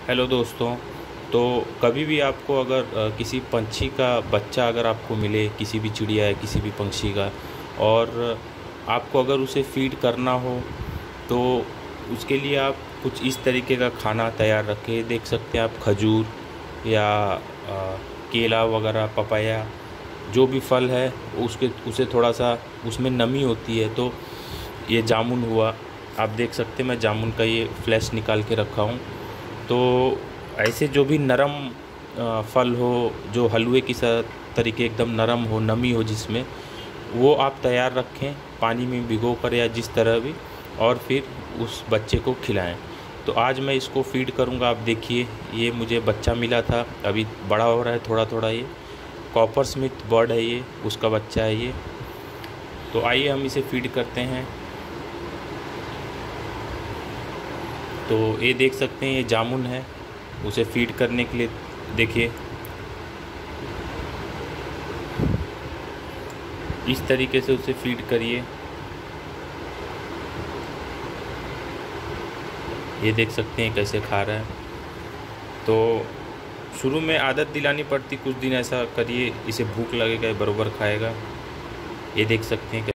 Hello दोस्तों। तो कभी भी आपको अगर किसी पंछी का बच्चा अगर आपको मिले, किसी भी चिड़िया या किसी भी पंछी का, और आपको अगर उसे फीड करना हो तो उसके लिए आप कुछ इस तरीके का खाना तैयार रखें। देख सकते हैं आप, खजूर या केला वगैरह, पपाया, जो भी फल है उसे थोड़ा सा, उसमें नमी होती है। तो ये जामुन हुआ, आप देख सकते हैं मैं जामुन का ये फ्लैश निकाल के रखा हूँ। तो ऐसे जो भी नरम फल हो, जो हलवे की तरीके एकदम नरम हो, नमी हो जिसमें, वो आप तैयार रखें पानी में भिगो कर या जिस तरह भी, और फिर उस बच्चे को खिलाएं। तो आज मैं इसको फीड करूंगा। आप देखिए, ये मुझे बच्चा मिला था, अभी बड़ा हो रहा है थोड़ा थोड़ा। ये कॉपर स्मिथ बर्ड है, ये उसका बच्चा है ये। तो आइए हम इसे फीड करते हैं। तो ये देख सकते हैं, ये जामुन है, उसे फीड करने के लिए देखिए इस तरीके से उसे फीड करिए। ये देख सकते हैं कैसे खा रहा है। तो शुरू में आदत दिलानी पड़ती, कुछ दिन ऐसा करिए, इसे भूख लगेगा, बराबर खाएगा। ये देख सकते हैं।